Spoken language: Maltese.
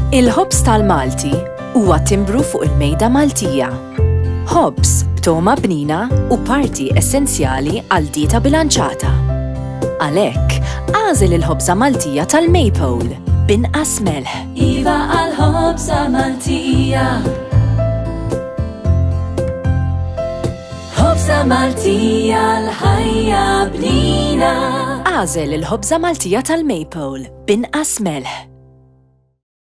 Il-ħobż tal-Malti huwa timbru fuq il-mejda Maltija. Ħobż b'toma bnina u parti essenzjali għal dieta bilanċata. Għalhekk, għażel il-ħobża Maltija tal-Maypole b'inqas melħ. Iva għall-ħobża Maltija. Ħobża Maltija l-ħajja bnina. Għażel il-ħobża Maltija tal-Maypole b'inqas melħ.